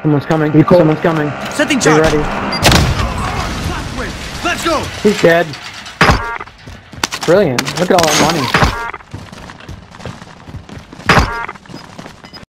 Someone's coming. You cool? Someone's coming. Setting Be charge. ready. Let's go. He's dead. Brilliant. Look at all that money.